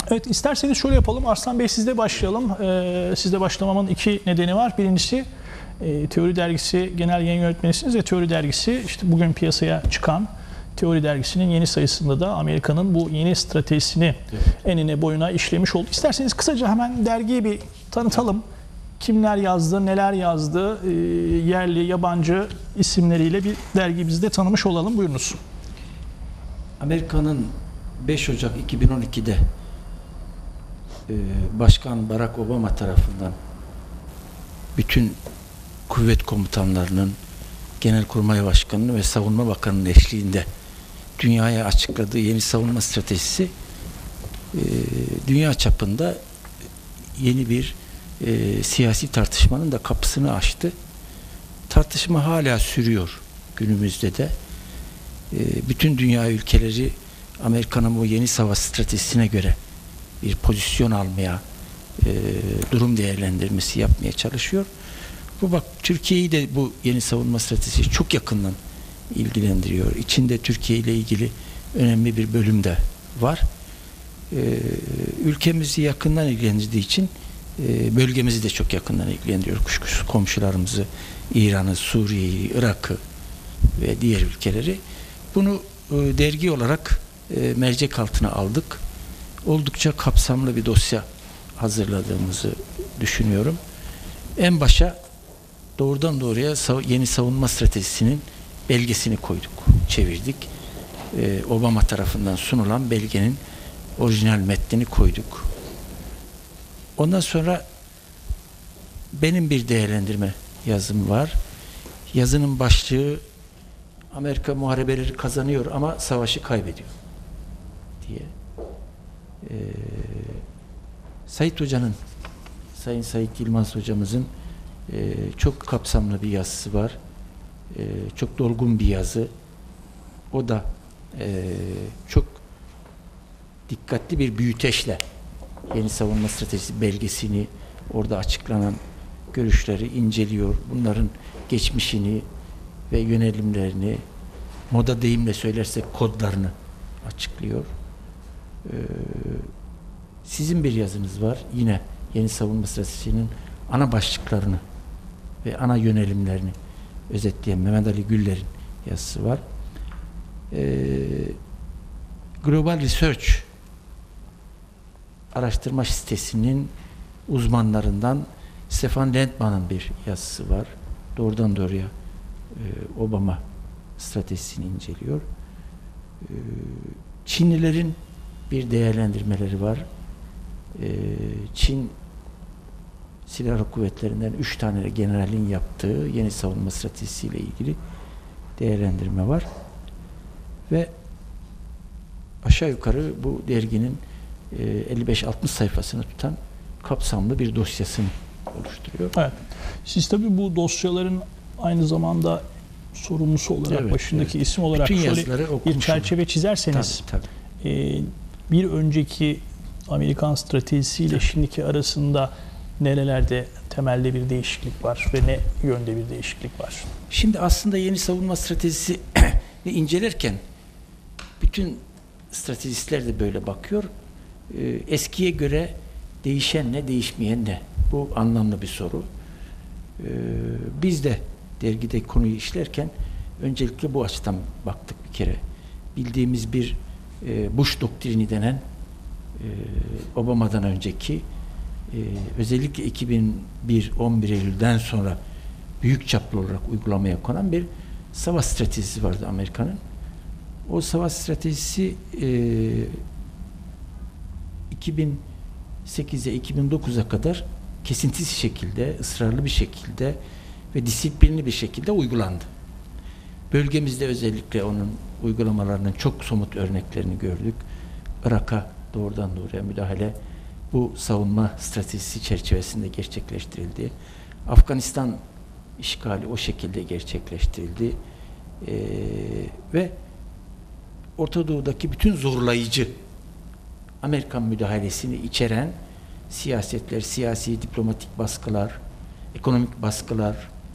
Evet, isterseniz şöyle yapalım. Arslan Bey, sizle başlayalım. Sizle başlamamın iki nedeni var. Birincisi, Teori Dergisi Genel Yayın Yönetmenisiniz ve Teori Dergisi işte bugün piyasaya çıkan Teori Dergisi'nin yeni sayısında da Amerika'nın bu yeni stratejisini enine boyuna işlemiş oldu. İsterseniz kısaca hemen dergiyi bir tanıtalım. Kimler yazdı, neler yazdı, yerli, yabancı isimleriyle bir dergi biz de tanımış olalım. Buyurunuz. Amerika'nın 5 Ocak 2012'de Başkan Barack Obama tarafından bütün kuvvet komutanlarının, Genelkurmay Başkanı'nın ve Savunma Bakanı'nın eşliğinde dünyaya açıkladığı yeni savunma stratejisi dünya çapında yeni bir siyasi tartışmanın da kapısını açtı. Tartışma hala sürüyor günümüzde de. Bütün dünya ülkeleri Amerika'nın bu yeni savaş stratejisine göre bir pozisyon almaya, durum değerlendirmesi yapmaya çalışıyor. Bu bak, Türkiye'yi de bu yeni savunma stratejisi çok yakından ilgilendiriyor. İçinde Türkiye ile ilgili önemli bir bölüm de var. Ülkemizi yakından ilgilendirdiği için bölgemizi de çok yakından ilgilendiriyor. Kuşkusuz komşularımızı, İran'ı, Suriye'yi, Irak'ı ve diğer ülkeleri. Bunu dergi olarak mercek altına aldık. Oldukça kapsamlı bir dosya hazırladığımızı düşünüyorum. En başa doğrudan doğruya yeni savunma stratejisinin belgesini koyduk, çevirdik. Obama tarafından sunulan belgenin orijinal metnini koyduk. Ondan sonra benim bir değerlendirme yazım var. Yazının başlığı Amerika muharebeleri kazanıyor ama savaşı kaybediyor diye. Sayın Sait Yılmaz hocamızın çok kapsamlı bir yazısı var. Çok dolgun bir yazı. O da çok dikkatli bir büyüteçle yeni savunma stratejisi belgesini, orada açıklanan görüşleri inceliyor. Bunların geçmişini ve yönelimlerini, moda deyimle söylersek kodlarını açıklıyor. Sizin bir yazınız var. Yine yeni savunma stratejisinin ana başlıklarını ve ana yönelimlerini özetleyen Mehmet Ali Güller'in yazısı var. Global Research araştırma sitesinin uzmanlarından Stefan Lentman'ın bir yazısı var. Doğrudan doğruya Obama stratejisini inceliyor. Çinlilerin bir değerlendirmeleri var. Çin Silahlı Kuvvetlerinden 3 tane generalin yaptığı yeni savunma stratejisiyle ilgili değerlendirme var. Ve aşağı yukarı bu derginin 55-60 sayfasını tutan kapsamlı bir dosyasını oluşturuyor. Evet. Siz tabii bu dosyaların aynı zamanda sorumlusu olarak, başındaki isim olarak şöyle bir çerçeve çizerseniz, bir önceki Amerikan stratejisiyle şimdiki arasında nerelerde temelde bir değişiklik var ve ne yönde bir değişiklik var? Şimdi aslında yeni savunma stratejisini incelerken bütün stratejistler de böyle bakıyor. Eskiye göre değişen ne, değişmeyen ne? Bu anlamlı bir soru. Biz de dergide konuyu işlerken öncelikle bu açıdan baktık bir kere. Bildiğimiz bir Bush doktrini denen Obama'dan önceki özellikle 2001-11 Eylül'den sonra büyük çaplı olarak uygulamaya konan bir savaş stratejisi vardı Amerika'nın. O savaş stratejisi 2008'e 2009'a kadar kesintisiz şekilde, ısrarlı bir şekilde ve disiplinli bir şekilde uygulandı. Bölgemizde özellikle onun uygulamalarının çok somut örneklerini gördük. Irak'a doğrudan doğruya müdahale bu savunma stratejisi çerçevesinde gerçekleştirildi. Afganistan işgali o şekilde gerçekleştirildi. Ve Orta Doğu'daki bütün zorlayıcı Amerikan müdahalesini içeren siyasetler, siyasi, diplomatik baskılar, ekonomik baskılar,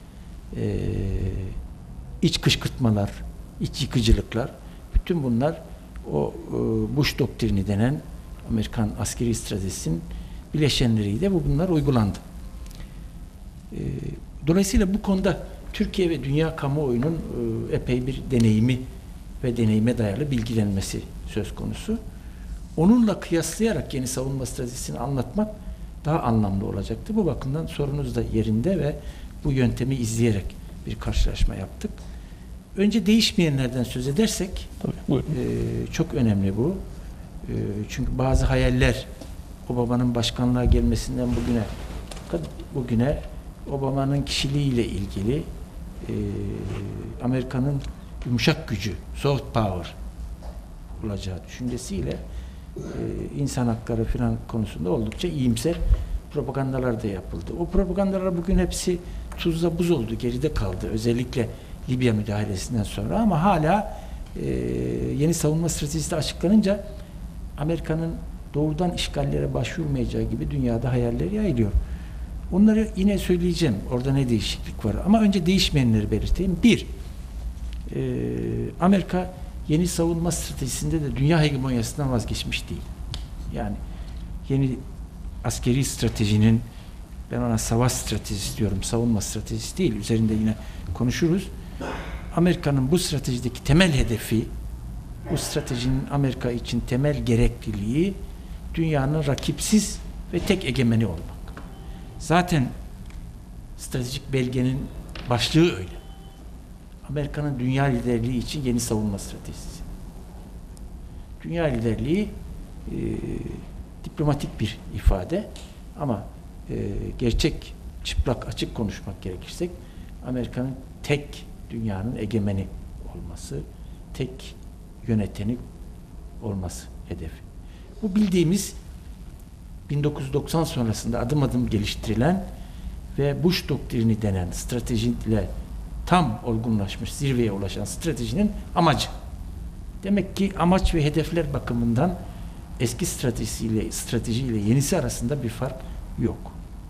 iç kışkırtmalar, iç yıkıcılıklar, bütün bunlar o Bush doktrini denen Amerikan askeri stratejisinin bileşenleriydi. Bunlar uygulandı. Dolayısıyla bu konuda Türkiye ve dünya kamuoyunun epey bir deneyimi ve deneyime dayalı bilgilenmesi söz konusu. Onunla kıyaslayarak yeni savunma stratejisini anlatmak daha anlamlı olacaktı. Bu bakımdan sorunuz da yerinde ve bu yöntemi izleyerek bir karşılaşma yaptık. Önce değişmeyenlerden söz edersek, Tabii, çok önemli bu. Çünkü bazı hayaller Obama'nın başkanlığa gelmesinden bugüne Obama'nın kişiliğiyle ilgili Amerika'nın yumuşak gücü, soft power olacağı düşüncesiyle insan hakları filan konusunda oldukça iyimser propagandalar da yapıldı. O propagandalar bugün hepsi tuzla buz oldu, geride kaldı. Özellikle Libya müdahalesinden sonra, ama hala yeni savunma stratejisi de açıklanınca Amerika'nın doğrudan işgallere başvurmayacağı gibi dünyada hayaller yayılıyor. Onları yine söyleyeceğim. Orada ne değişiklik var? Ama önce değişmeyenleri belirteyim. Bir, Amerika yeni savunma stratejisinde de dünya hegemonyasından vazgeçmiş değil. Yani yeni askeri stratejinin, ben ona savaş stratejisi diyorum, savunma stratejisi değil, üzerinde yine konuşuruz. Amerika'nın bu stratejideki temel hedefi, bu stratejinin Amerika için temel gerekliliği dünyanın rakipsiz ve tek egemeni olmak. Zaten stratejik belgenin başlığı öyle. Amerika'nın dünya liderliği için yeni savunma stratejisi. Dünya liderliği diplomatik bir ifade, ama gerçek, çıplak, açık konuşmak gerekirsek Amerika'nın tek dünyanın egemeni olması, tek yöneteni olması hedefi. Bu bildiğimiz 1990 sonrasında adım adım geliştirilen ve Bush doktrini denen stratejiyle tam olgunlaşmış, zirveye ulaşan stratejinin amacı. Demek ki amaç ve hedefler bakımından eski stratejiyle yenisi arasında bir fark yok.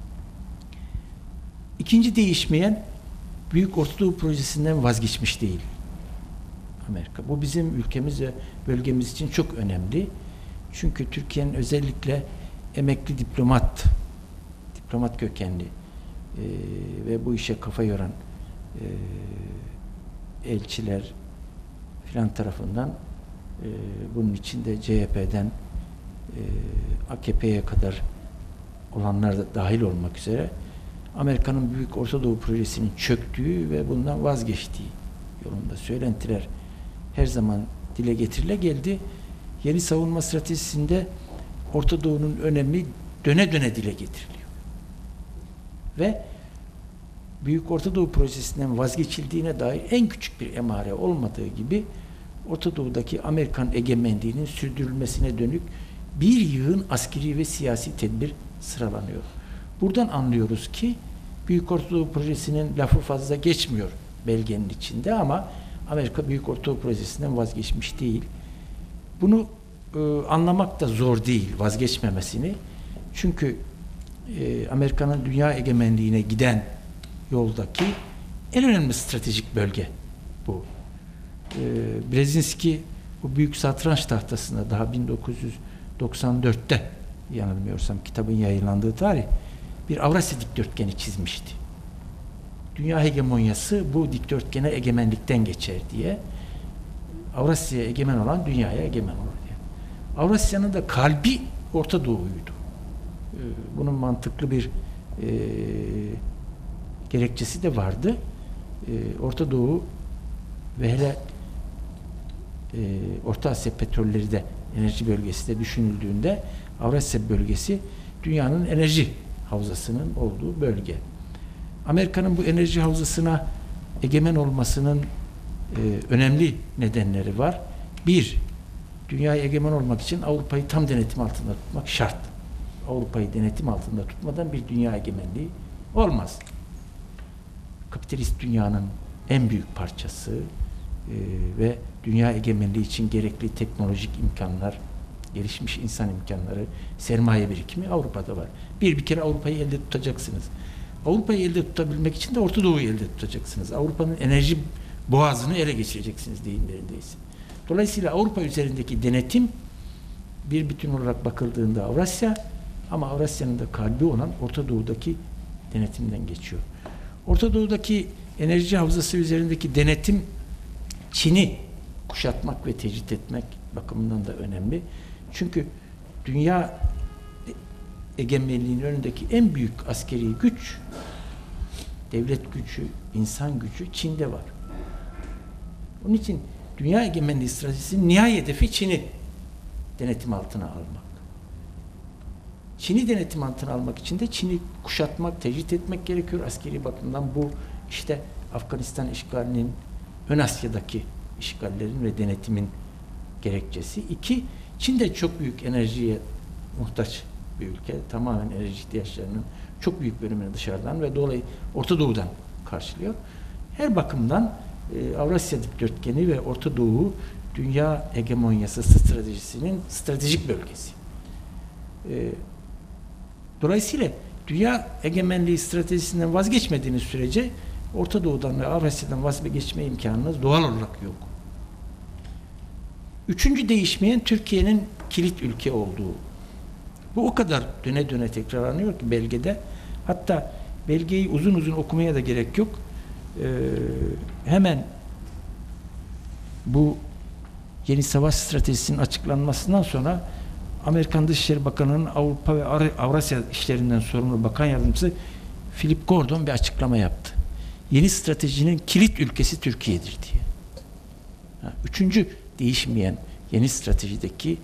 İkinci değişmeyen, Büyük Orta Doğu Projesi'nden vazgeçmiş değil Amerika. Bu bizim ülkemiz ve bölgemiz için çok önemli. Çünkü Türkiye'nin özellikle emekli diplomat kökenli ve bu işe kafa yoran elçiler filan tarafından, bunun içinde CHP'den AKP'ye kadar olanlar da dahil olmak üzere Amerika'nın Büyük Orta Doğu Projesi'nin çöktüğü ve bundan vazgeçtiği yolunda söylentiler her zaman dile getirile geldi. Yeni savunma stratejisinde Orta Doğu'nun önemi döne döne dile getiriliyor. Ve Büyük Orta Doğu Projesi'nden vazgeçildiğine dair en küçük bir emare olmadığı gibi Orta Doğu'daki Amerikan egemenliğinin sürdürülmesine dönük bir yığın askeri ve siyasi tedbir sıralanıyor. Buradan anlıyoruz ki Büyük Orta Doğu Projesi'nin lafı fazla geçmiyor belgenin içinde, ama Amerika Büyük Orta Doğu Projesi'nden vazgeçmiş değil. Bunu anlamak da zor değil, vazgeçmemesini. Çünkü Amerika'nın dünya egemenliğine giden yoldaki en önemli stratejik bölge bu. Brzezinski bu büyük satranç tahtasında daha 1994'te, yanılmıyorsam kitabın yayınlandığı tarih, bir Avrasya dikdörtgeni çizmişti. Dünya hegemonyası bu dikdörtgene egemenlikten geçer diye. Avrasya'ya egemen olan dünyaya egemen olur diye. Avrasya'nın da kalbi Orta Doğu'ydu. Bunun mantıklı bir gerekçesi de vardı. Orta Doğu ve hele Orta Asya petrolleri de, enerji bölgesi de düşünüldüğünde Avrasya bölgesi dünyanın enerji havzasının olduğu bölge. Amerika'nın bu enerji havzasına egemen olmasının önemli nedenleri var. Bir, dünyaya egemen olmak için Avrupa'yı tam denetim altında tutmak şart. Avrupa'yı denetim altında tutmadan bir dünya egemenliği olmaz. Kapitalist dünyanın en büyük parçası ve dünya egemenliği için gerekli teknolojik imkanlar, gelişmiş insan imkanları, sermaye birikimi Avrupa'da var. Bir kere Avrupa'yı elde tutacaksınız. Avrupa'yı elde tutabilmek için de Orta Doğu'yu elde tutacaksınız. Avrupa'nın enerji boğazını ele geçireceksiniz deyimlerindeyse. Dolayısıyla Avrupa üzerindeki denetim bir bütün olarak bakıldığında Avrasya, ama Avrasya'nın da kalbi olan Orta Doğu'daki denetimden geçiyor. Orta Doğu'daki enerji havzası üzerindeki denetim Çin'i kuşatmak ve tecrit etmek bakımından da önemli. Çünkü dünya egemenliğinin önündeki en büyük askeri güç, devlet gücü, insan gücü Çin'de var. Onun için dünya egemenliği stratejisinin nihai hedefi Çin'i denetim altına almak. Çin'i denetim altına almak için de Çin'i kuşatmak, tecrit etmek gerekiyor. Askeri bakımdan bu işte Afganistan işgalinin, Ön Asya'daki işgallerin ve denetimin gerekçesi. 2, Çin de çok büyük enerjiye muhtaç bir ülke. Tamamen enerji ihtiyaçlarının çok büyük bölümünü dışarıdan ve dolayı Orta Doğu'dan karşılıyor. Her bakımdan Avrasya dikdörtgeni ve Orta Doğu dünya hegemonyası stratejisinin stratejik bölgesi. Dolayısıyla dünya egemenliği stratejisinden vazgeçmediğiniz sürece Orta Doğu'dan ve Avrasya'dan vazgeçme imkanınız doğal olarak yok. Üçüncü değişmeyen Türkiye'nin kilit ülke olduğu. Bu o kadar döne döne tekrarlanıyor ki belgede. Hatta belgeyi uzun uzun okumaya da gerek yok. Hemen bu yeni savaş stratejisinin açıklanmasından sonra Amerikan Dışişleri Bakanı'nın Avrupa ve Avrasya işlerinden sorumlu bakan yardımcısı Philip Gordon bir açıklama yaptı. Yeni stratejinin kilit ülkesi Türkiye'dir diye. Üçüncü değişmeyen yeni stratejideki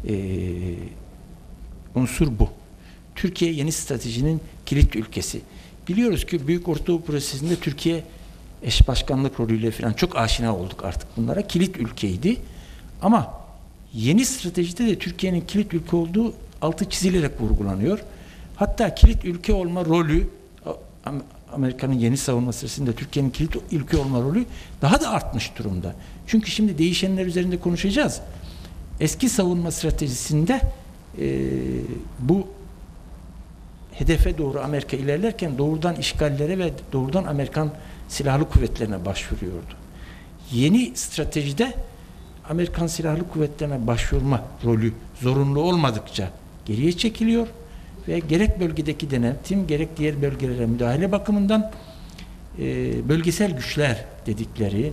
unsur bu. Türkiye yeni stratejinin kilit ülkesi. Biliyoruz ki Büyük Orta Doğu prosesinde Türkiye eş başkanlık rolüyle falan çok aşina olduk artık bunlara. Kilit ülkeydi. Ama yeni stratejide de Türkiye'nin kilit ülke olduğu altı çizilerek vurgulanıyor. Hatta kilit ülke olma rolü, Amerika'nın yeni savunma stratejisinde Türkiye'nin kilit ülke olma rolü daha da artmış durumda. Çünkü şimdi değişenler üzerinde konuşacağız. Eski savunma stratejisinde bu hedefe doğru Amerika ilerlerken doğrudan işgallere ve doğrudan Amerikan silahlı kuvvetlerine başvuruyordu. Yeni stratejide Amerikan silahlı kuvvetlerine başvurma rolü zorunlu olmadıkça geriye çekiliyor ve gerek bölgedeki denetim gerek diğer bölgelere müdahale bakımından bölgesel güçler dedikleri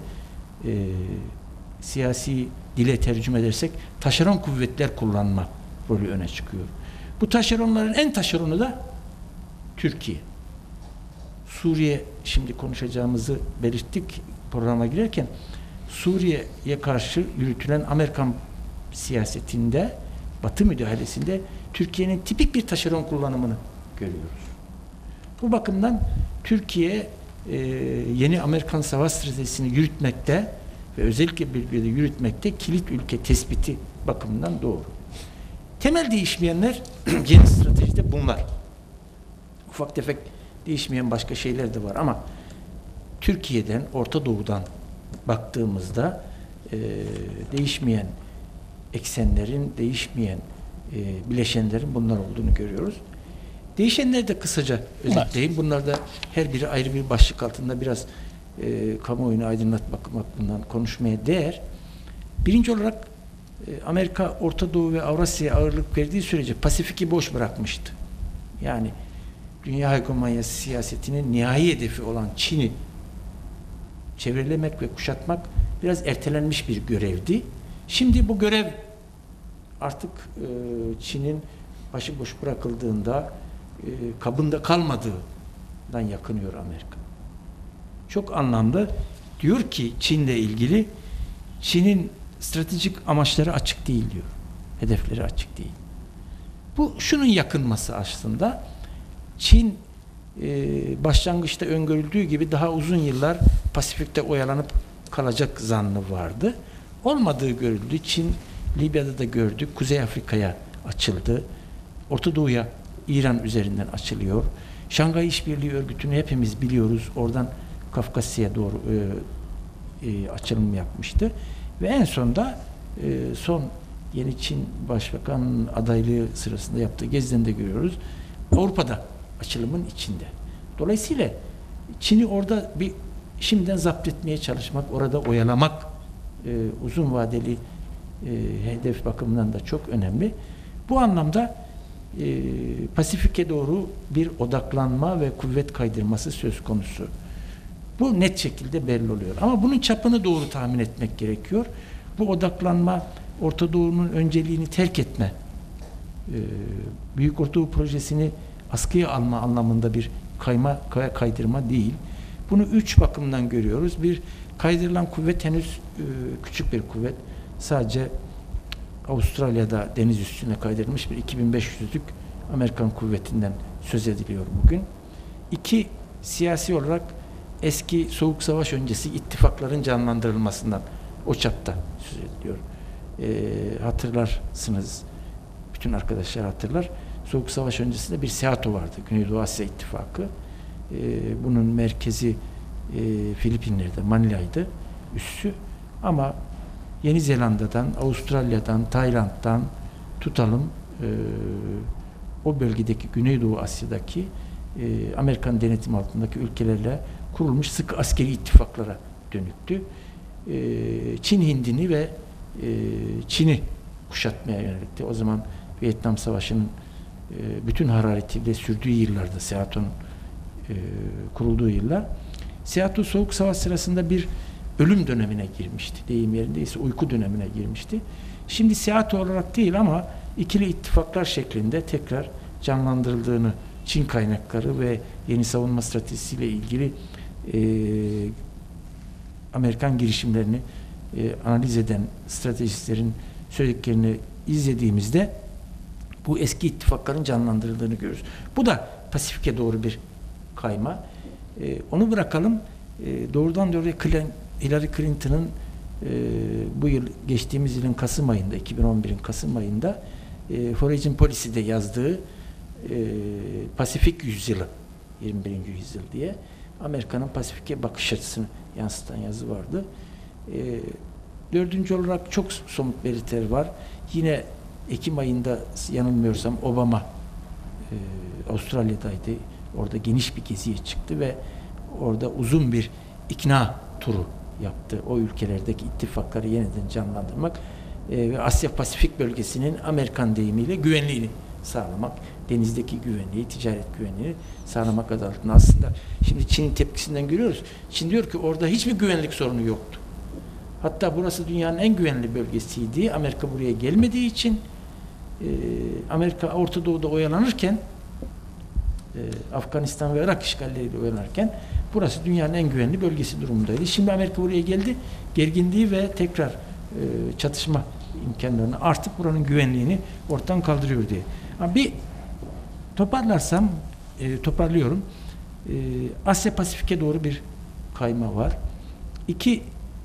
siyasi dile tercüme edersek taşeron kuvvetler kullanma rolü öne çıkıyor. Bu taşeronların en taşeronu da Türkiye. Suriye, şimdi konuşacağımızı belirttik programa girerken, Suriye'ye karşı yürütülen Amerikan siyasetinde, Batı müdahalesinde Türkiye'nin tipik bir taşeron kullanımını görüyoruz. Bu bakımdan Türkiye yeni Amerikan savaş stratejisini yürütmekte ve özellikle bölgede yürütmekte kilit ülke tespiti bakımından doğru. Temel değişmeyenler yeni stratejide bunlar. Ufak tefek değişmeyen başka şeyler de var ama Türkiye'den, Orta Doğu'dan baktığımızda değişmeyen eksenlerin, değişmeyen bileşenlerin bunlar olduğunu görüyoruz. Değişenleri de kısaca özetleyeyim. Bunlar da her biri ayrı bir başlık altında biraz kamuoyunu aydınlatmak bakımından konuşmaya değer. Birinci olarak Amerika, Orta Doğu ve Avrasya'ya ağırlık verdiği sürece Pasifik'i boş bırakmıştı. Yani dünya hegemonyası siyasetinin nihai hedefi olan Çin'i çevrelemek ve kuşatmak biraz ertelenmiş bir görevdi. Şimdi bu görev artık Çin'in başıboş bırakıldığında kabında kalmadığından yakınıyor Amerika. Çok anlamlı. Diyor ki Çin'le ilgili Çin'in stratejik amaçları açık değil diyor. Hedefleri açık değil. Bu şunun yakınması aslında. Çin başlangıçta öngörüldüğü gibi daha uzun yıllar Pasifik'te oyalanıp kalacak zannı vardı. Olmadığı görüldü. Çin Libya'da da gördük. Kuzey Afrika'ya açıldı. Orta Doğu'ya İran üzerinden açılıyor. Şanghay İşbirliği Örgütü'nü hepimiz biliyoruz. Oradan Kafkasya'ya doğru açılım yapmıştı. Ve en sonunda son yeni Çin Başbakan adaylığı sırasında yaptığı geziden de görüyoruz. Avrupa'da açılımın içinde. Dolayısıyla Çin'i orada bir şimdiden zapt etmeye çalışmak, orada oyalamak uzun vadeli hedef bakımından da çok önemli. Bu anlamda Pasifik'e doğru bir odaklanma ve kuvvet kaydırması söz konusu. Bu net şekilde belli oluyor. Ama bunun çapını doğru tahmin etmek gerekiyor. Bu odaklanma, Orta Doğu'nun önceliğini terk etme, Büyük Orta Doğu projesini askıya alma anlamında bir kaydırma değil. Bunu 3 bakımdan görüyoruz. Bir, kaydırılan kuvvet henüz küçük bir kuvvet. Sadece Avustralya'da deniz üstüne kaydırılmış bir 2500'lük Amerikan kuvvetinden söz ediliyor bugün. 2, siyasi olarak eski Soğuk Savaş öncesi ittifakların canlandırılmasından o çapta söz ediliyor. Hatırlarsınız, bütün arkadaşlar hatırlar. Soğuk Savaş öncesinde bir SEATO vardı, Güneydoğu Asya İttifakı. Bunun merkezi Filipinler'de, Manila'ydı, üssü. Ama Yeni Zelanda'dan, Avustralya'dan, Tayland'dan tutalım, o bölgedeki Güneydoğu Asya'daki Amerikan denetim altındaki ülkelerle kurulmuş sıkı askeri ittifaklara dönüktü. Çin Hindini ve Çin'i kuşatmaya yönelikti. O zaman Vietnam Savaşı'nın bütün hararetiyle sürdüğü yıllarda, SEATO'nun kurulduğu yıllar. SEATO Soğuk Savaş sırasında bir ölüm dönemine girmişti. Deyim yerindeyse uyku dönemine girmişti. Şimdi SEATO olarak değil ama ikili ittifaklar şeklinde tekrar canlandırıldığını, Çin kaynakları ve yeni savunma stratejisiyle ilgili Amerikan girişimlerini analiz eden stratejistlerin söylediklerini izlediğimizde bu eski ittifakların canlandırıldığını görürüz. Bu da Pasifik'e doğru bir kayma. Onu bırakalım. Doğrudan doğruya Hillary Clinton'ın bu yıl, geçtiğimiz yılın Kasım ayında, 2011'in Kasım ayında Foreign Policy'de yazdığı Pasifik Yüzyılı, 21. yüzyıl diye Amerika'nın Pasifik'e bakış açısını yansıtan yazı vardı. Dördüncü olarak çok somut belirtiler var. Yine Ekim ayında yanılmıyorsam Obama Avustralya'daydı. Orada geniş bir geziye çıktı ve orada uzun bir ikna turu yaptı. O ülkelerdeki ittifakları yeniden canlandırmak ve Asya Pasifik bölgesinin Amerikan deyimiyle güvenliğini sağlamak, denizdeki güvenliği, ticaret güvenliğini sağlamak adı altında. Aslında şimdi Çin'in tepkisinden görüyoruz. Çin diyor ki orada hiçbir güvenlik sorunu yoktu. Hatta burası dünyanın en güvenli bölgesiydi. Amerika buraya gelmediği için Amerika Orta Doğu'da oyalanırken Afganistan ve Irak işgalleriyle oyalanırken burası dünyanın en güvenli bölgesi durumundaydı. Şimdi Amerika buraya geldi. Gerginliği ve tekrar çatışma imkanlarını artık buranın güvenliğini ortadan kaldırıyor diye. Ama bir toparlarsam, toparlıyorum. Asya Pasifik'e doğru bir kayma var. 2,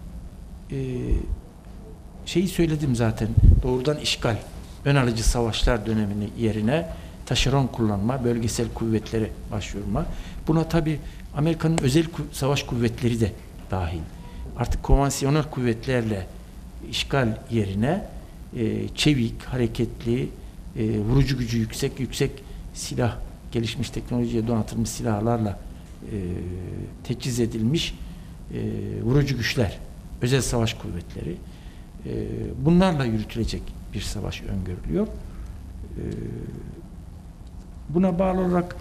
şeyi söyledim zaten, doğrudan işgal, ön alıcı savaşlar dönemini yerine taşeron kullanma, bölgesel kuvvetlere başvurma. Buna tabi Amerika'nın özel savaş kuvvetleri de dahil. Artık konvansiyonel kuvvetlerle işgal yerine çevik, hareketli, vurucu gücü yüksek silah, gelişmiş teknolojiye donatılmış silahlarla teçhiz edilmiş vurucu güçler, özel savaş kuvvetleri, bunlarla yürütülecek bir savaş öngörülüyor. Buna bağlı olarak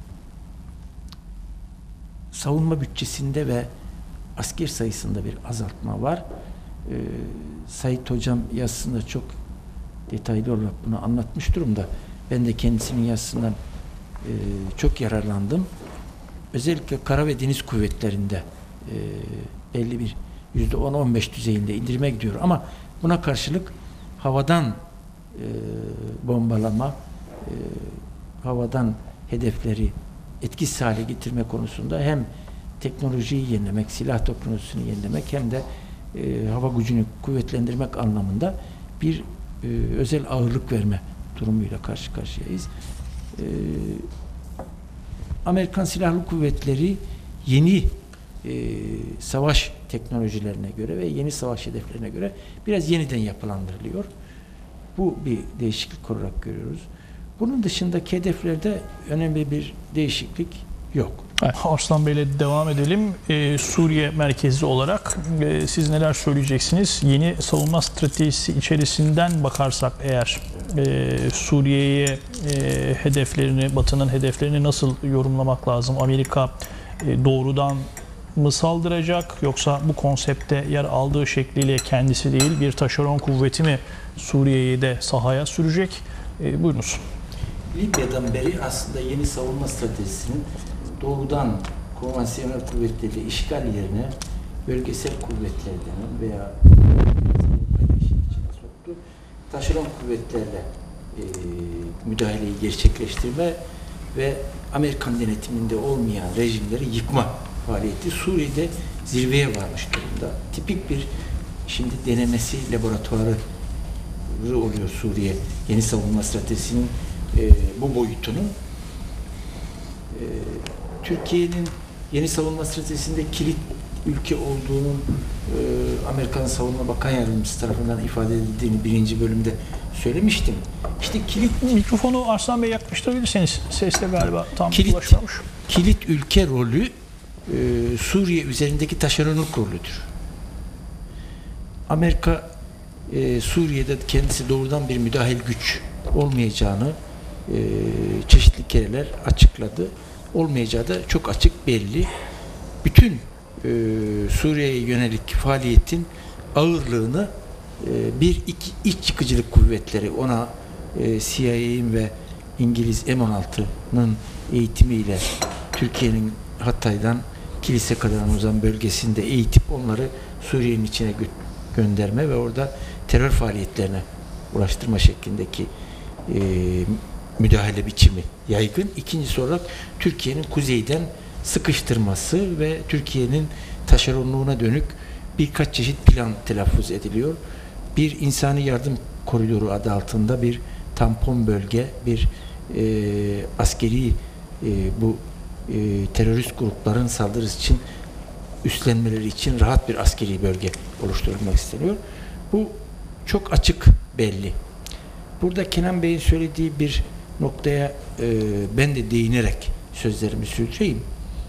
savunma bütçesinde ve asker sayısında bir azaltma var. Sait Hocam yazısında çok detaylı olarak bunu anlatmış durumda. Ben de kendisinin yazısından çok yararlandım. Özellikle kara ve deniz kuvvetlerinde belli bir %10-15 düzeyinde indirime gidiyor. Ama buna karşılık havadan bombalama, havadan hedefleri etkisiz hale getirme konusunda hem teknolojiyi yenilemek, silah teknolojisini yenilemek hem de hava gücünü kuvvetlendirmek anlamında bir özel ağırlık verme durumuyla karşı karşıyayız. Amerikan Silahlı Kuvvetleri yeni savaş teknolojilerine göre ve yeni savaş hedeflerine göre biraz yeniden yapılandırılıyor. Bu bir değişiklik olarak görüyoruz. Bunun dışındaki hedeflerde önemli bir değişiklik yok. Evet, Arslan Bey'le devam edelim. Suriye merkezli olarak siz neler söyleyeceksiniz? Yeni savunma stratejisi içerisinden bakarsak eğer Suriye'ye hedeflerini, Batı'nın hedeflerini nasıl yorumlamak lazım? Amerika doğrudan mı saldıracak, yoksa bu konsepte yer aldığı şekliyle kendisi değil bir taşeron kuvveti mi Suriye'yi de sahaya sürecek? Buyurunuz. Libya'dan beri aslında yeni savunma stratejisinin doğudan konvansiyonel kuvvetleri işgal yerine bölgesel kuvvetlerden veya işin içine soktu. Taşeron kuvvetlerle müdahaleyi gerçekleştirme ve Amerikan denetiminde olmayan rejimleri yıkma faaliyeti Suriye'de zirveye varmış durumda. Tipik bir şimdi denemesi laboratuvarı oluyor Suriye yeni savunma stratejisinin bu boyutunun. Türkiye'nin yeni savunma stratejisinde kilit ülke olduğunun Amerikan Savunma Bakan Yardımcısı tarafından ifade edildiğini birinci bölümde söylemiştim. İşte kilit... Mikrofonu Arslan Bey yaklaştırabilirseniz. Sesle galiba tam ulaşmamış. Kilit ülke rolü Suriye üzerindeki taşeronluk rolüdür. Amerika Suriye'de kendisi doğrudan bir müdahil güç olmayacağını çeşitli kereler açıkladı. Olmayacağı da çok açık belli. Bütün Suriye'ye yönelik faaliyetin ağırlığını iç çıkıcılık kuvvetleri, ona CIA'nin ve İngiliz M16'nın eğitimiyle Türkiye'nin Hatay'dan Kilis'e kadar uzan bölgesinde eğitip onları Suriye'nin içine gönderme ve orada terör faaliyetlerine ulaştırma şeklindeki müdahale biçimi yaygın. İkincisi olarak Türkiye'nin kuzeyden sıkıştırması ve Türkiye'nin taşeronluğuna dönük birkaç çeşit plan telaffuz ediliyor. Bir insani yardım koridoru adı altında bir tampon bölge, bir askeri bu terörist grupların saldırısı için üstlenmeleri için rahat bir askeri bölge oluşturulmak isteniyor. Bu çok açık belli. Burada Kenan Bey'in söylediği bir noktaya ben de değinerek sözlerimi sürdüreyim.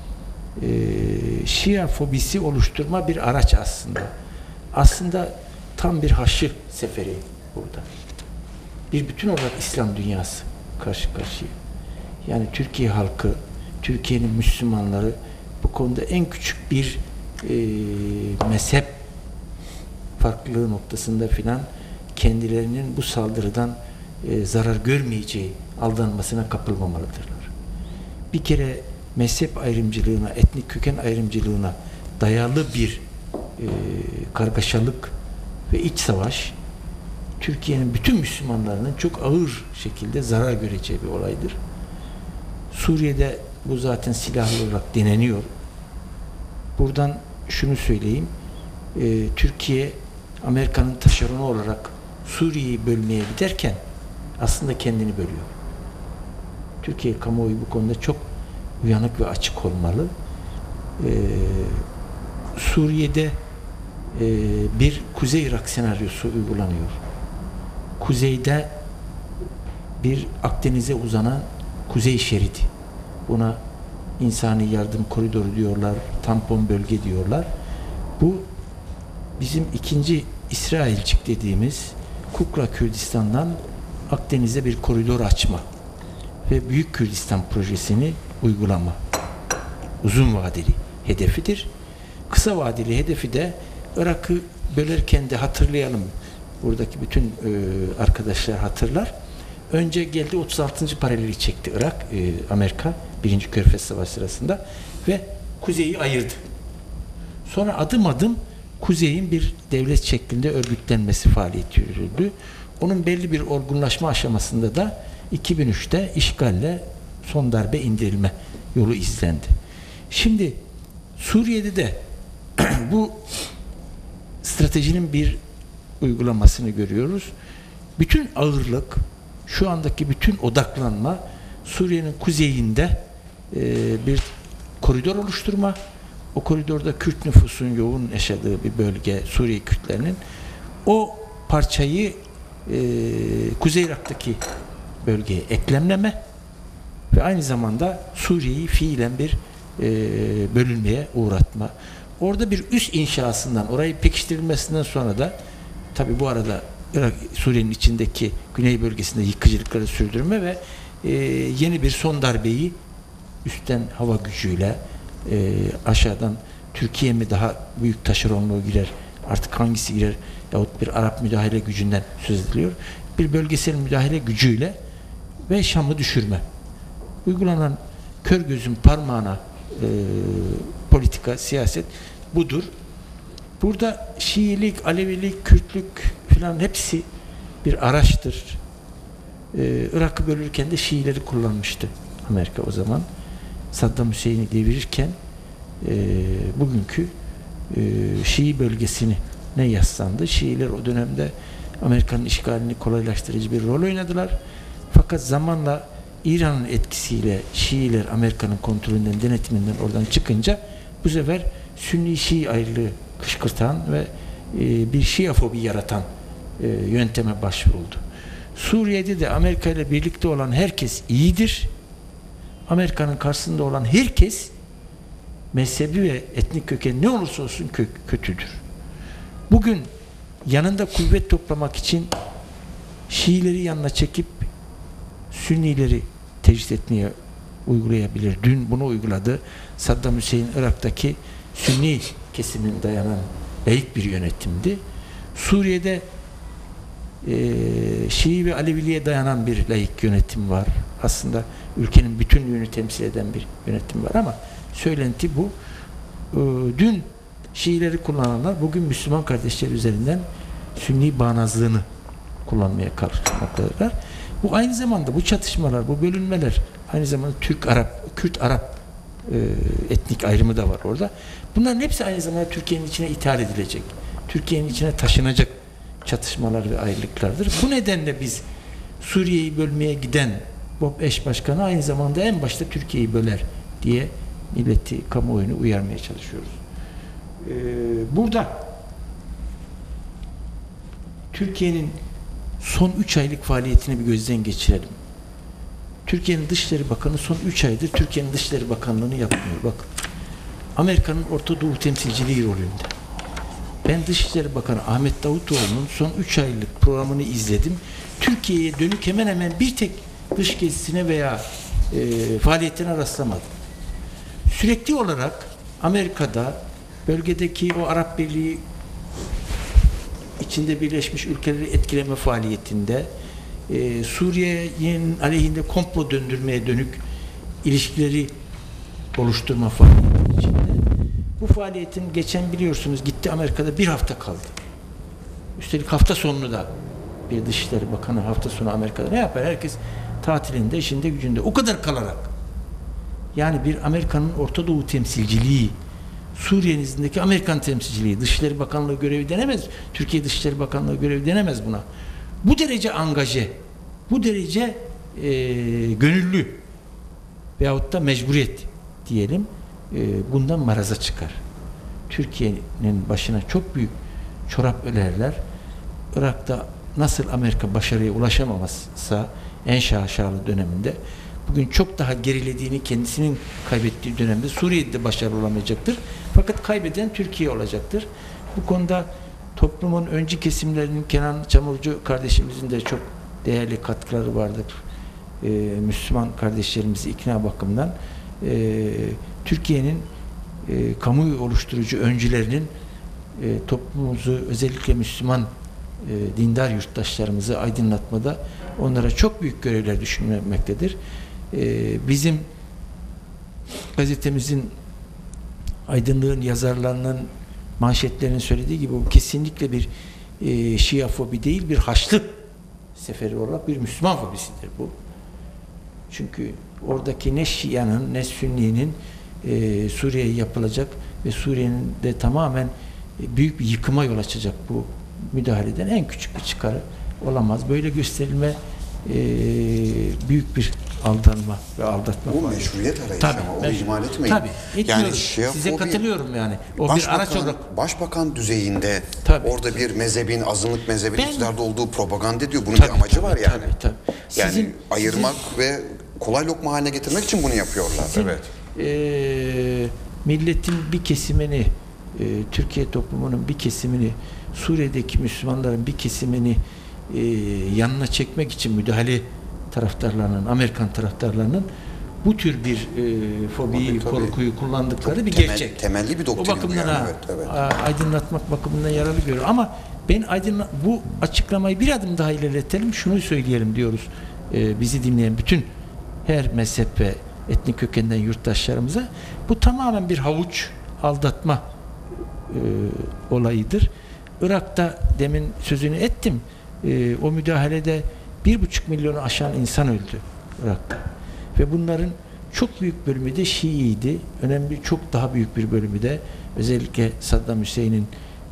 Şia fobisi oluşturma bir araç aslında. Aslında tam bir haşır seferi burada. Bir bütün olarak İslam dünyası karşı karşıya. Yani Türkiye halkı, Türkiye'nin Müslümanları bu konuda en küçük bir mezhep farklılığı noktasında filan kendilerinin bu saldırıdan zarar görmeyeceği aldanmasına kapılmamalıdırlar. Bir kere mezhep ayrımcılığına, etnik köken ayrımcılığına dayalı bir kargaşalık ve iç savaş Türkiye'nin bütün Müslümanlarının çok ağır şekilde zarar göreceği bir olaydır. Suriye'de bu zaten silahlı olarak deneniyor. Buradan şunu söyleyeyim. Türkiye Amerika'nın taşeronu olarak Suriye'yi bölmeye giderken aslında kendini bölüyor. Türkiye kamuoyu bu konuda çok uyanık ve açık olmalı. Suriye'de bir Kuzey Irak senaryosu uygulanıyor. Kuzeyde bir Akdeniz'e uzanan kuzey şeridi. Buna insani yardım koridoru diyorlar, tampon bölge diyorlar. Bu bizim ikinci İsrailcik dediğimiz Kukra Kürdistan'dan Akdeniz'e bir koridor açma ve Büyük Kürdistan projesini uygulama. Uzun vadeli hedefidir. Kısa vadeli hedefi de Irak'ı bölerken de hatırlayalım. Buradaki bütün arkadaşlar hatırlar. Önce geldi 36. paraleli çekti Irak, Amerika 1. Körfez Savaşı sırasında ve kuzeyi ayırdı. Sonra adım adım kuzeyin bir devlet şeklinde örgütlenmesi faaliyeti yürütüldü. Onun belli bir olgunlaşma aşamasında da 2003'te işgalle son darbe indirilme yolu izlendi. Şimdi Suriye'de de bu stratejinin bir uygulamasını görüyoruz. Bütün ağırlık, şu andaki bütün odaklanma Suriye'nin kuzeyinde bir koridor oluşturma. O koridorda Kürt nüfusun yoğun yaşadığı bir bölge, Suriye Kürtlerinin. O parçayı Kuzey Irak'taki bölgeye eklemleme ve aynı zamanda Suriye'yi fiilen bir bölünmeye uğratma. Orada bir üs inşasından, orayı pekiştirilmesinden sonra da tabi bu arada Suriye'nin içindeki güney bölgesinde yıkıcılıkları sürdürme ve yeni bir son darbeyi üstten hava gücüyle aşağıdan Türkiye mi daha büyük taşeronluğu girer, artık hangisi girer yahut bir Arap müdahale gücünden söz ediliyor. Bir bölgesel müdahale gücüyle ve Şam'ı düşürme. Uygulanan kör gözün parmağına politika, siyaset budur. Burada Şiilik, Alevilik, Kürtlük filan hepsi bir araçtır. Irak'ı bölürken de Şiileri kullanmıştı Amerika o zaman. Saddam Hüseyin'i devirirken bugünkü Şii bölgesini ne yaslandı? Şiiler o dönemde Amerika'nın işgalini kolaylaştırıcı bir rol oynadılar. Fakat zamanla İran'ın etkisiyle Şiiler Amerika'nın kontrolünden, denetiminden oradan çıkınca bu sefer Sünni-Şii ayrılığı kışkırtan ve bir Şiafobi yaratan yönteme başvuruldu. Suriye'de de Amerika ile birlikte olan herkes iyidir. Amerika'nın karşısında olan herkes mezhebi ve etnik köken ne olursa olsun kötüdür. Bugün yanında kuvvet toplamak için Şiileri yanına çekip Sünnileri tecrit etmeye uygulayabilir. Dün bunu uyguladı. Saddam Hüseyin Irak'taki Sünni kesimin dayanan laik bir yönetimdi. Suriye'de Şii ve Aleviliğe dayanan bir laik yönetim var. Aslında ülkenin bütünlüğünü temsil eden bir yönetim var ama söylenti bu. Dün Şiileri kullananlar bugün Müslüman kardeşler üzerinden Sünni bağnazlığını kullanmaya kalkmaktadırlar. Bu aynı zamanda bu çatışmalar, bu bölünmeler aynı zamanda Türk-Arap, Kürt-Arap etnik ayrımı da var orada. Bunların hepsi aynı zamanda Türkiye'nin içine ithal edilecek. Türkiye'nin içine taşınacak çatışmalar ve ayrılıklardır. Bu nedenle biz Suriye'yi bölmeye giden BOP eş başkanı aynı zamanda en başta Türkiye'yi böler diye milleti, kamuoyunu uyarmaya çalışıyoruz. Burada Türkiye'nin son 3 aylık faaliyetini bir gözden geçirelim. Türkiye'nin Dışişleri Bakanı son 3 aydır Türkiye'nin Dışişleri Bakanlığı'nı yapmıyor. Bakın. Amerika'nın Orta Doğu temsilciliği rolünde. Ben Dışişleri Bakanı Ahmet Davutoğlu'nun son 3 aylık programını izledim. Türkiye'ye dönük hemen hemen bir tek dış gezisine veya faaliyetine rastlamadım. Sürekli olarak Amerika'da bölgedeki o Arap Birliği içinde birleşmiş ülkeleri etkileme faaliyetinde Suriye'nin aleyhinde komplo döndürmeye dönük ilişkileri oluşturma faaliyeti içinde. Bu faaliyetin geçen biliyorsunuz gitti Amerika'da bir hafta kaldı. Üstelik hafta sonunu da bir Dışişleri Bakanı hafta sonu Amerika'da ne yapar? Herkes tatilinde, işinde, gücünde. O kadar kalarak. Yani bir Amerika'nın Orta Doğu temsilciliği, Suriye'nin izindeki Amerikan temsilciliği, Dışişleri Bakanlığı görevi denemez. Türkiye Dışişleri Bakanlığı görevi denemez buna. Bu derece angaje, bu derece gönüllü veyahut da mecburiyet diyelim, bundan maraza çıkar. Türkiye'nin başına çok büyük çorap ölerler. Irak'ta nasıl Amerika başarıya ulaşamamazsa en şaşalı döneminde bugün çok daha gerilediğini kendisinin kaybettiği dönemde Suriye'de de başarılı olamayacaktır. Fakat kaybeden Türkiye olacaktır. Bu konuda toplumun öncü kesimlerinin Kenan Çamurcu kardeşimizin de çok değerli katkıları vardır. Müslüman kardeşlerimizi ikna bakımından Türkiye'nin kamuoyu oluşturucu öncülerinin toplumumuzu özellikle Müslüman dindar yurttaşlarımızı aydınlatmada onlara çok büyük görevler düşünmektedir. Bizim gazetemizin aydınlığın yazarlarının manşetlerinin söylediği gibi bu kesinlikle bir Şia fobi değil, bir Haçlı seferi olarak bir Müslüman fobisidir bu. Çünkü oradaki ne Şia'nın ne Sünni'nin Suriye'ye yapılacak ve Suriye'nin de tamamen büyük bir yıkıma yol açacak bu müdahaleden en küçük bir çıkarı olamaz. Böyle gösterilme büyük bir aldanma ve aldatma. Bu meşruiyet arayışı ama onu ihmal etmeyin. Tabii, etmiyorum. Yani size katılıyorum yani. O başbakan, bir araç olarak. Başbakan düzeyinde Tabii. orada bir mezhebin, azınlık mezhebin iktidarda olduğu propaganda ediyor. Bunun Tabii, bir amacı var yani. Tabii. Yani ayırmak ve kolay lokma haline getirmek için bunu yapıyorlar. Sizin Evet. milletin bir kesimini, Türkiye toplumunun bir kesimini, Suriye'deki Müslümanların bir kesimini yanına çekmek için müdahale taraftarlarının, Amerikan taraftarlarının bu tür bir fobiyi, Tabii. korkuyu kullandıkları Çok bir gerçek. Temelli bir O doktrin bu bakımdan yani. Evet. aydınlatmak bakımından yararlı görüyorum. Ama ben bu açıklamayı bir adım daha ilerletelim, şunu söyleyelim diyoruz. Bizi dinleyen bütün her mezhep ve etnik kökenden yurttaşlarımıza, bu tamamen bir havuç aldatma olayıdır. Irak'ta demin sözünü ettim. O müdahalede 1,5 milyonu aşan insan öldü Irak'ta. Ve bunların çok büyük bölümü de Şiiydi. Önemli, çok daha büyük bir bölümü de özellikle Saddam Hüseyin'in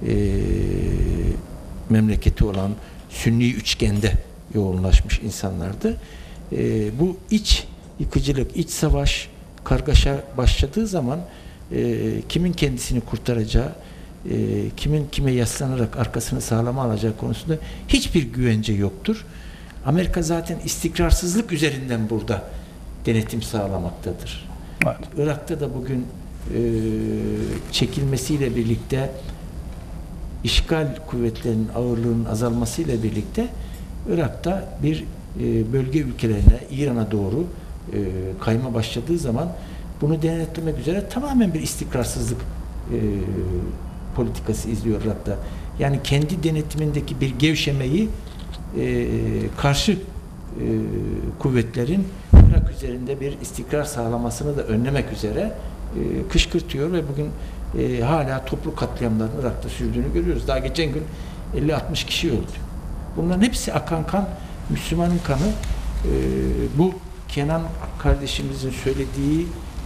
memleketi olan Sünni üçgende yoğunlaşmış insanlardı. Bu iç yıkıcılık, iç savaş, kargaşa başladığı zaman kimin kendisini kurtaracağı, kimin kime yaslanarak arkasını sağlama alacağı konusunda hiçbir güvence yoktur. Amerika zaten istikrarsızlık üzerinden burada denetim sağlamaktadır. Evet. Irak'ta da bugün çekilmesiyle birlikte, işgal kuvvetlerinin ağırlığının azalmasıyla birlikte Irak'ta bir bölge ülkelerine, İran'a doğru kayma başladığı zaman bunu denetlemek üzere tamamen bir istikrarsızlık politikası izliyor Irak'ta. Yani kendi denetimindeki bir gevşemeyi karşı kuvvetlerin Irak üzerinde bir istikrar sağlamasını da önlemek üzere kışkırtıyor ve bugün hala toplu katliamların Irak'ta sürdüğünü görüyoruz. Daha geçen gün 50-60 kişi öldü. Bunların hepsi akan kan, Müslümanın kanı. Bu Kenan kardeşimizin söylediği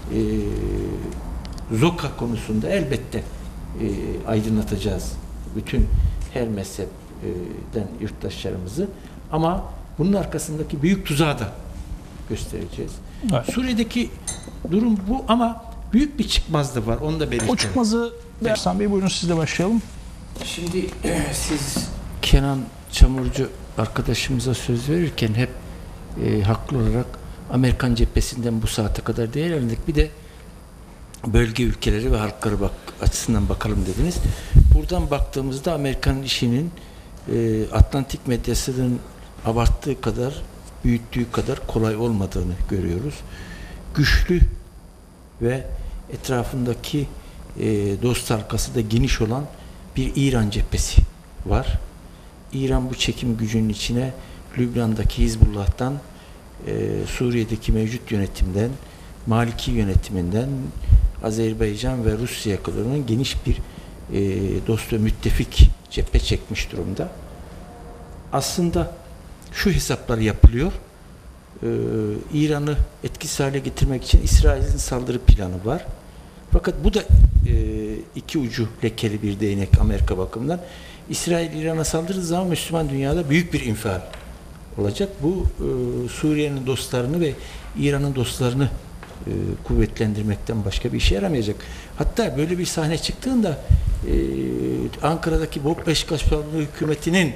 Zoka konusunda elbette aydınlatacağız bütün her mezhepten yurttaşlarımızı, ama bunun arkasındaki büyük tuzağı da göstereceğiz. Evet. Suriye'deki durum bu, ama büyük bir çıkmazlığı var. Onu da belirtelim. O çıkmazı Ersan Bey, buyurun sizle başlayalım. Şimdi siz Kenan Çamurcu arkadaşımıza söz verirken hep haklı olarak Amerikan cephesinden bu saate kadar değerlendirdik. Bir de bölge ülkeleri ve halkları açısından bakalım dediniz. Buradan baktığımızda Amerikan işinin Atlantik medyasının abarttığı kadar, büyüttüğü kadar kolay olmadığını görüyoruz. Güçlü ve etrafındaki dost halkası da geniş olan bir İran cephesi var. İran bu çekim gücünün içine Lübnan'daki Hizbullah'tan, Suriye'deki mevcut yönetimden, Maliki yönetiminden, Azerbaycan ve Rusya kadar geniş bir dost ve müttefik cephe çekmiş durumda. Aslında şu hesaplar yapılıyor. İran'ı etkisiz hale getirmek için İsrail'in saldırı planı var. Fakat bu da iki ucu lekeli bir değnek Amerika bakımından. İsrail İran'a saldırdığı zaman Müslüman dünyada büyük bir infial olacak. Bu Suriye'nin dostlarını ve İran'ın dostlarını kuvvetlendirmekten başka bir işe yaramayacak. Hatta böyle bir sahne çıktığında Ankara'daki BOP Beşiktaşlı hükümetinin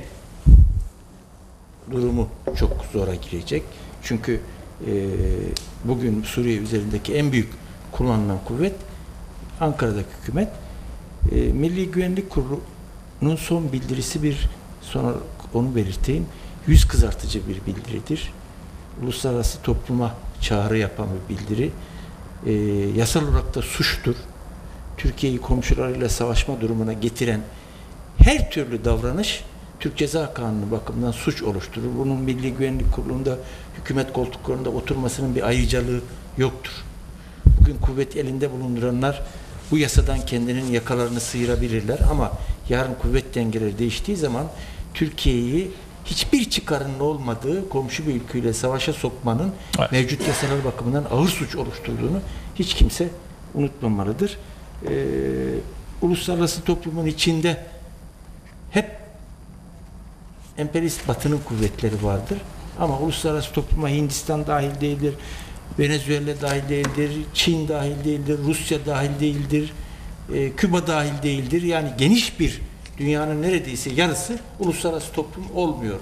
durumu çok zora girecek. Çünkü bugün Suriye üzerindeki en büyük kullanılan kuvvet Ankara'daki hükümet. Milli Güvenlik Kurulu'nun son bildirisi sonra onu belirteyim, yüz kızartıcı bir bildiridir. Uluslararası topluma çağrı yapan bir bildiri. Yasal olarak da suçtur. Türkiye'yi komşularıyla savaşma durumuna getiren her türlü davranış Türk Ceza Kanunu bakımından suç oluşturur. Bunun Milli Güvenlik Kurulu'nda hükümet koltuklarında oturmasının bir ayrıcalığı yoktur. Bugün kuvvet elinde bulunduranlar bu yasadan kendinin yakalarını sıyırabilirler, ama yarın kuvvet dengeleri değiştiği zaman Türkiye'yi hiçbir çıkarının olmadığı komşu bir ülkeyle savaşa sokmanın mevcut yasalar bakımından ağır suç oluşturduğunu hiç kimse unutmamalıdır. Uluslararası toplumun içinde hep emperyalist Batı'nın kuvvetleri vardır. Ama uluslararası topluma Hindistan dahil değildir, Venezuela dahil değildir, Çin dahil değildir, Rusya dahil değildir, Küba dahil değildir. Yani geniş bir dünyanın neredeyse yarısı uluslararası toplum olmuyor.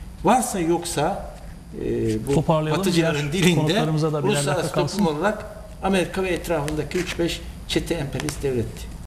Varsa yoksa bu Batıcıların dilinde uluslararası toplum olarak Amerika ve etrafındaki 3-5 çete emperyalist devletti.